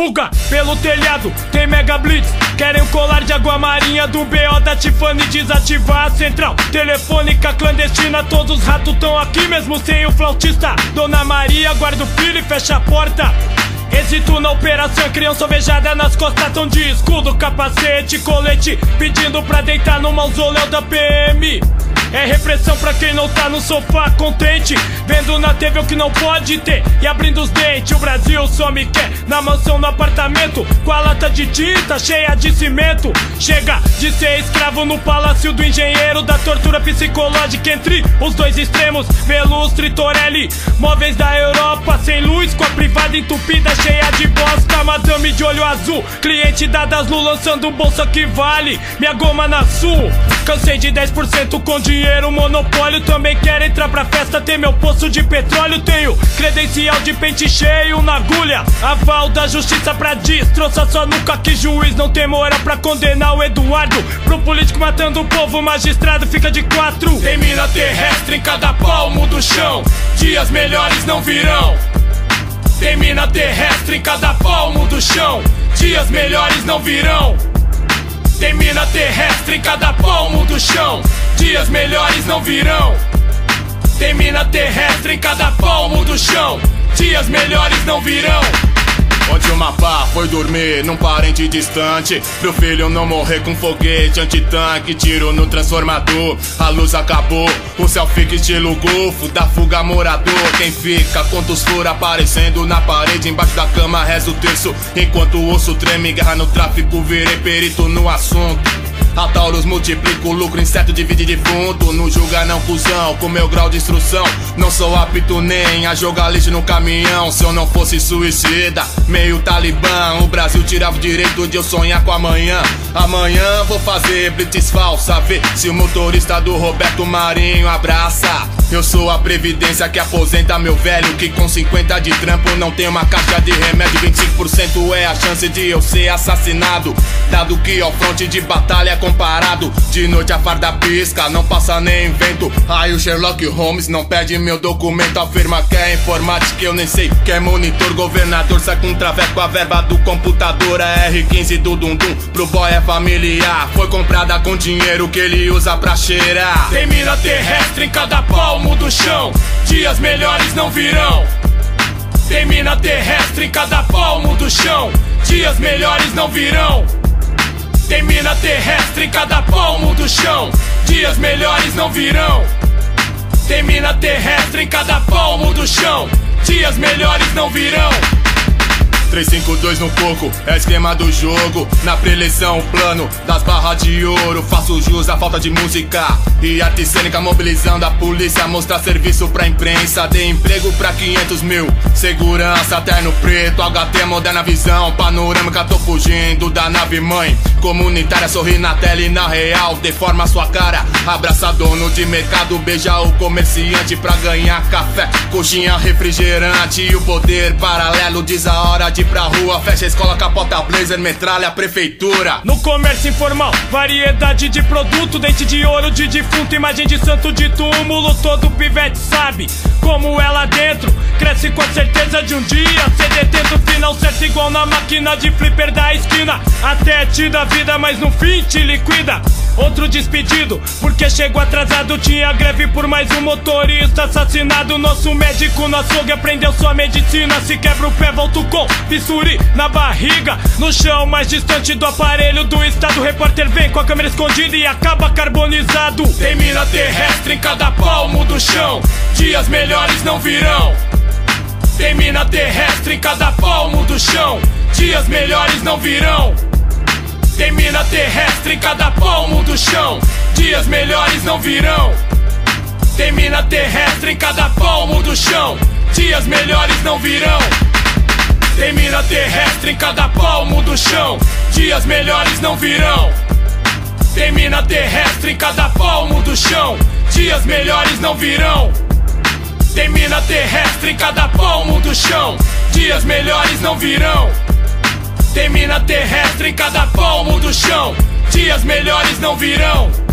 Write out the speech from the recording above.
fuga pelo telhado, tem mega blitz. Querem um colar de água marinha do BO da Tiffany. Desativar a central telefônica clandestina. Todos os ratos tão aqui mesmo sem o flautista. Dona Maria guarda o filho e fecha a porta. Êxito na operação, criança alvejada nas costas. Tão de escudo, capacete, colete, pedindo pra deitar no mausoléu da PM. É repressão pra quem não tá no sofá contente, vendo na TV o que não pode ter e abrindo os dentes. O Brasil só me quer na mansão, no apartamento, com a lata de tinta cheia de cimento. Chega de ser escravo no palácio do engenheiro, da tortura psicológica entre os dois extremos. Velustre, Torelli, móveis da Europa, sem luz, com a privada entupida, cheia de bosta. Madame de olho azul, cliente da Daslu, lançando bolsa que vale minha goma na Sul. Cansei de 10% com dinheiro, monopólio. Também quero entrar pra festa, ter meu poço de petróleo. Tenho credencial de pente cheio na agulha, aval da justiça pra destroçar sua nuca. Que juiz não tem moral pra condenar o Eduardo. Pro político matando o povo, o magistrado fica de 4. Tem mina terrestre em cada palmo do chão, dias melhores não virão. Tem mina terrestre em cada palmo do chão, dias melhores não virão. Tem mina terrestre em cada palmo do chão, dias melhores não virão. Tem mina terrestre em cada palmo do chão, dias melhores não virão. Onde o mapa foi dormir num parente distante, pro filho não morrer com foguete antitanque. Tiro no transformador, a luz acabou, o céu fica estilo golfo, da fuga morador. Quem fica, quantos furos aparecendo na parede, embaixo da cama reza o terço, enquanto o osso treme. Guerra no tráfico, virei perito no assunto. A Taurus multiplica o lucro, inseto divide defunto. Não julga não, cuzão, com meu grau de instrução não sou apto nem a jogar lixo no caminhão. Se eu não fosse suicida, meio talibã, o Brasil tirava o direito de eu sonhar com amanhã. Amanhã vou fazer blitz falsa, ver se o motorista do Roberto Marinho abraça. Eu sou a previdência que aposenta meu velho, que com 50 de trampo não tem uma caixa de remédio. 25% é a chance de eu ser assassinado, dado que ao fronte de batalha comparado. De noite a farda pisca, não passa nem vento. Aí o Sherlock Holmes não pede meu documento, afirma que é informática, eu nem sei que é monitor. Governador sai com traveco, a verba do computador é R15 do Dundum, pro boy é familiar. Foi comprada com dinheiro que ele usa pra cheirar. Tem mina terrestre em cada palmo do chão, dias melhores não virão. Tem mina terrestre em cada palmo do chão, dias melhores não virão. Tem mina terrestre em cada palmo do chão, dias melhores não virão. Tem mina terrestre em cada palmo do chão, dias melhores não virão. 352 no coco, é esquema do jogo. Na preleção, o plano das barras de ouro. Faço jus à falta de música e arte cênica, mobilizando a polícia, mostrar serviço pra imprensa. Dei emprego pra 500 mil, segurança, terno preto, HT, moderna visão panorâmica. Tô fugindo da nave mãe comunitária, sorri na tela e na real deforma sua cara. Abraça dono de mercado, beija o comerciante pra ganhar café, coxinha, refrigerante. E o poder paralelo diz a hora de ir pra rua, fecha a escola, capota blazer, metralha a prefeitura. No comércio informal, variedade de produto, dente de ouro de defunto, imagem de santo de túmulo. Todo pivete sabe como é lá dentro, cresce com a certeza de um dia ser detento. Final certo igual na máquina de flipper da esquina, até te dá vida, mas no fim te liquida. Outro despedido, porque chegou atrasado. Tinha greve por mais um motorista assassinado. Nosso médico no açougue aprendeu sua medicina. Se quebra o pé, volto com bisturi na barriga. No chão mais distante do aparelho do estado, o repórter vem com a câmera escondida e acaba carbonizado. Tem mina terrestre em cada palmo do chão, dias melhores não virão. Tem mina terrestre em cada palmo do chão, dias melhores não virão. Tem mina terrestre em cada palmo do chão, dias melhores não virão. Tem mina terrestre em cada palmo do chão, dias melhores não virão. Tem mina terrestre em cada palmo do chão, dias melhores não virão. Tem mina terrestre em cada palmo do chão, dias melhores não virão. Tem mina terrestre em cada palmo do chão, dias melhores não virão. Tem mina terrestre em cada palmo do chão, dias melhores não virão.